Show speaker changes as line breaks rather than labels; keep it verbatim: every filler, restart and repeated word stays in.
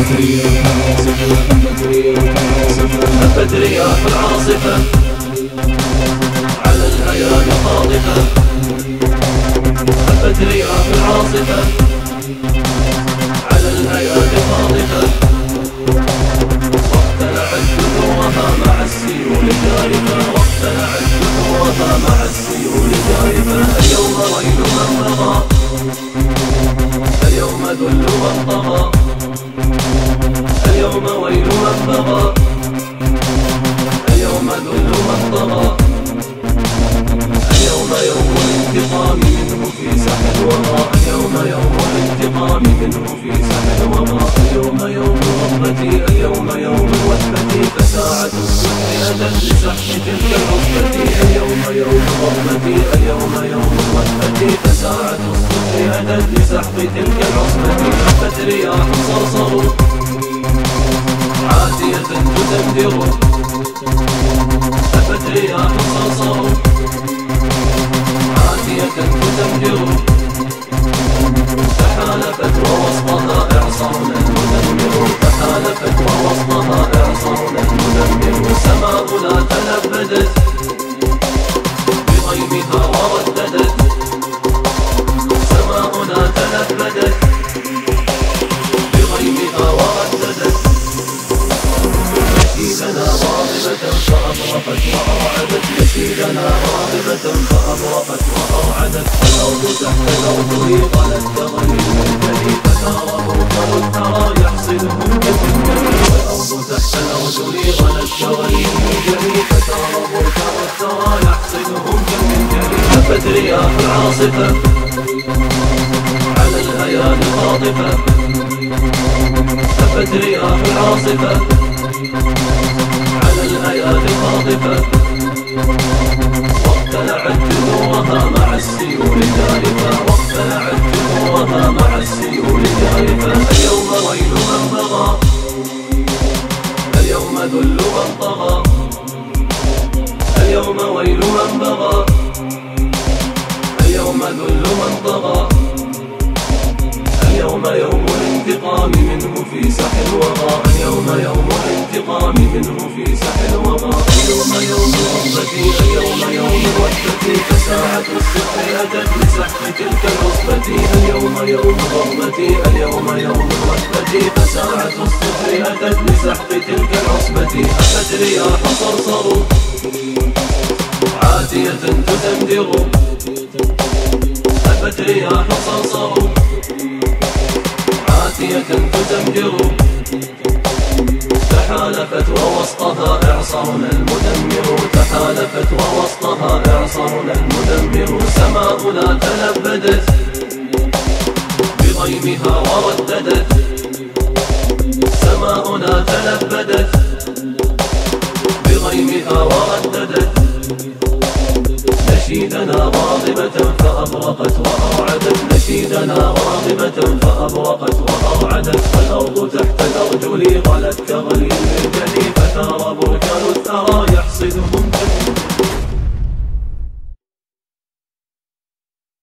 هبت رياح العاصفة على الهيام قاذفة. هبت رياح العاصفة على الهيام قاذفة. واقتلعت جذورها مع السيول جارفة. واقتلعت جذورها مع السيول جارفة. اليوم ويل من طغى، اليوم ذل من طغى، اليوم ويل من طغى، اليوم ذل من طغى. اليوم يوم الانتقام منه في ساح الوغى. اليوم يوم الانتقام منه في ساح الوغى. اليوم يوم رغبتي، اليوم يوم وثبتي، فساعة الصبح أتت لسحب تلك العصبة. اليوم يوم رغبتي، اليوم يوم وثبتي، فساعة الصبح أتت لسحب تلك العصبة. هبت رياح صرصر عاتية تدمدر. هبت رياح صرصر عاتية تدمدر. تحالفت ووسطها إعصارنا المدمر. تحالفت ووسطها إعصارنا المدمر. سماؤنا تلبدت بغيمها ورددت. سماؤنا تلبدت بغيمها ورددت. نشيدنا غاضبة فأبرقت وأرعدت. نشيدنا غاضبة فأبرقت وأرعدت. الأرض تحت الأرجل قالت كغليل الجلي. فتارى بركان الثرى يحصدهم كالجلي. الأرض تحت الأرجل قالت كغليل الجلي. فتارى بركان الثرى يحصدهم كالجلي. هبت رياح العاصفة على الهيام قاذفة. هبت رياح العاصفة على الهيام قاذفة. واقتلعت جذورها مع السيول جارفة. واقتلعت جذورها مع السيول جارفة. اليوم ويل من طغى، اليوم ذل من طغى، اليوم ويل من بغى، اليوم ذل من طغى. اليوم يوم الانتقام منه في ساح الوغى. اليوم يوم الانتقام منه في ساح الوغى. اليوم يوم رغبتي، اليوم يوم وثبتي، فساعة الصبح أتت لسحب تلك العصبة. اليوم يوم رغبتي، اليوم يوم وثبتي، فساعة الصبح أتت لسحب تلك العصبة. هبت رياح صرصر عاتية تدمدر. هبت رياح صرصر عاتية تدمدر. تحالفت ووسطها إعصارنا المدمر. تحالفت ووسطها إعصارنا المدمر. سماؤنا تلبدت بغيمها ورددت. سماؤنا تلبدت بغيمها ورددت. نشيدنا غاضبة فأبرقت وأرعدت. نشيدنا غاضبة فأبرقت وأرعدت. الأرض تحت الأرجل غلت كغليل الجلي. فتارى بركان الثرى يحصدهم كالجلي.